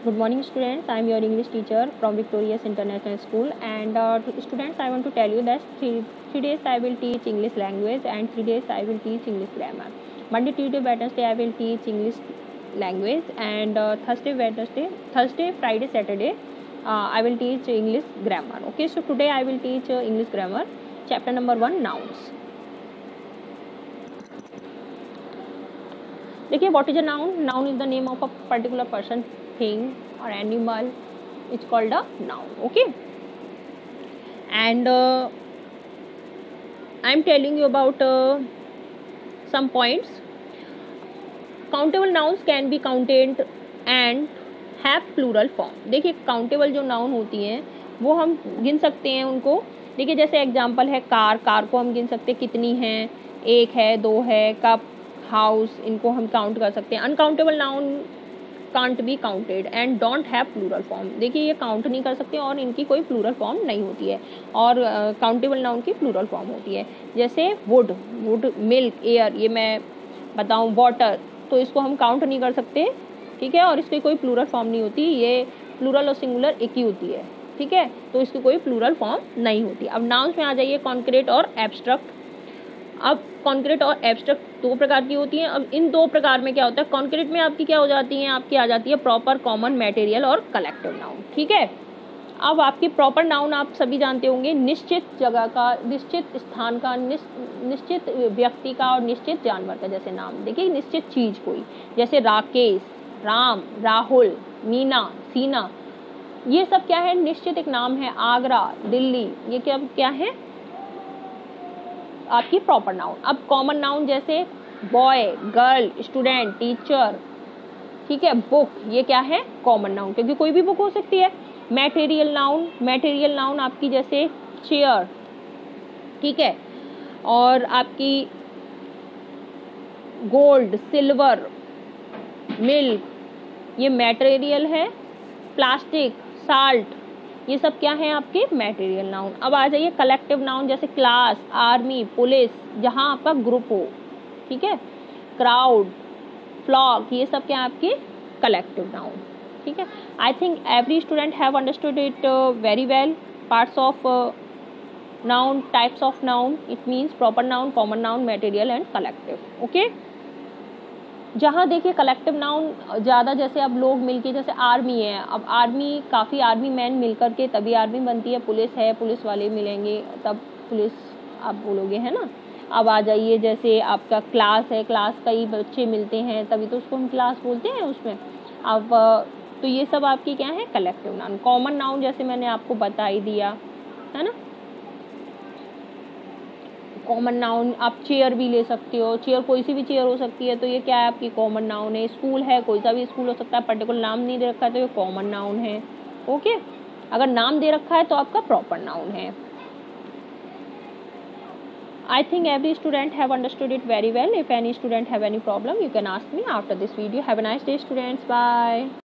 Good morning, students. I am your English teacher from Victorious International School. And students, I want to tell you that three days I will teach English language and 3 days I will teach English grammar. Monday, Tuesday, Wednesday I will teach English language, and Thursday, Friday, Saturday I will teach English grammar. Okay, so today I will teach English grammar. Chapter number 1, nouns. देखिए, what is a noun? Noun is the name of a particular person, thing or animal. It's called a noun. Okay, and I'm telling you about some points. Countable nouns can be counted and have plural form. देखिए, countable जो noun होती हैं वो हम गिन सकते हैं उनको. देखिए, जैसे एग्जाम्पल है कार. कार को हम गिन सकते हैं कितनी हैं, एक है, दो है. कप, हाउस, इनको हम काउंट कर सकते हैं. Uncountable noun can't be counted and don't have plural form. देखिए, ये काउंट नहीं कर सकते और इनकी कोई प्लूरल फॉर्म नहीं होती है. और काउंटेबल नाउन की प्लूरल फॉर्म होती है. जैसे वुड, मिल्क, एयर, ये मैं बताऊं वाटर, तो इसको हम काउंट नहीं कर सकते. ठीक है, और इसकी कोई प्लूरल फॉर्म नहीं होती. ये प्लूरल और सिंगुलर एक ही होती है. ठीक है, तो इसकी कोई प्लूरल फॉर्म नहीं होती. अब नाउन्स में आ जाइए, कॉन्क्रीट और एब्स्ट्रैक्ट. अब कॉन्क्रीट और एब्स्ट्रैक्ट दो प्रकार की होती हैं. अब इन दो प्रकार में क्या होता है, कॉन्क्रीट में आपकी क्या हो जाती है, आपकी आ जाती है प्रॉपर, कॉमन, मटेरियल और कलेक्टिव नाउन. ठीक है, अब आपकी प्रॉपर नाउन आप सभी जानते होंगे, निश्चित जगह का, निश्चित स्थान का, निश्चित व्यक्ति का और निश्चित जानवर का. जैसे नाम देखिए, निश्चित चीज कोई, जैसे राकेश, राम, राहुल, मीना, सीना, ये सब क्या है, निश्चित एक नाम है. आगरा, दिल्ली, ये क्या है आपकी प्रॉपर नाउन. अब कॉमन नाउन जैसे बॉय, गर्ल, स्टूडेंट, टीचर, ठीक है, बुक, ये क्या है कॉमन नाउन, क्योंकि कोई भी बुक हो सकती है. मटेरियल नाउन आपकी जैसे चेयर, ठीक है, और आपकी गोल्ड, सिल्वर, मिल्क, ये मटेरियल है. प्लास्टिक, साल्ट, ये सब क्या है आपके मटेरियल नाउन. अब आ जाइए कलेक्टिव नाउन, जैसे क्लास, आर्मी, पुलिस, जहां आपका ग्रुप हो. ठीक है, क्राउड, फ्लॉक, ये सब क्या है आपके कलेक्टिव नाउन. ठीक है, I think every student have understood it very well. Parts of noun, types of noun, it means proper noun, common noun, material and collective. Okay, जहाँ देखिए कलेक्टिव नाउन ज़्यादा, जैसे अब लोग मिलके, जैसे आर्मी है, अब आर्मी, काफ़ी आर्मी मैन मिल करके तभी आर्मी बनती है. पुलिस है, पुलिस वाले मिलेंगे तब पुलिस आप बोलोगे, है ना. अब आ जाइए, जैसे आपका क्लास है, क्लास कई बच्चे मिलते हैं तभी तो उसको हम क्लास बोलते हैं उसमें. अब तो ये सब आपकी क्या है कलेक्टिव नाउन. कॉमन नाउन जैसे मैंने आपको बता ही दिया, है ना. कॉमन नाउन आप चेयर भी ले सकते हो. चेयर कोई सी भी चेयर हो सकती है, तो ये क्या है आपकी कॉमन नाउन है. स्कूल है, कोई सा भी स्कूल हो सकता है, पर्टिकुलर नाम नहीं दे रखा है तो ये कॉमन नाउन है. ओके, अगर नाम दे रखा है तो आपका प्रॉपर नाउन है. I think every student have understood it very well. If any student have any problem, you can ask me after this video. Have a nice day students. Bye.